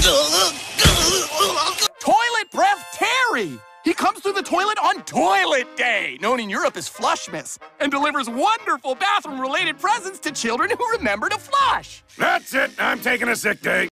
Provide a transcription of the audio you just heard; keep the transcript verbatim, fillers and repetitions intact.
Toilet Breath Terry! He comes through the toilet on Toilet Day, known in Europe as Flushmas, and delivers wonderful bathroom-related presents to children who remember to flush. That's it. I'm taking a sick day.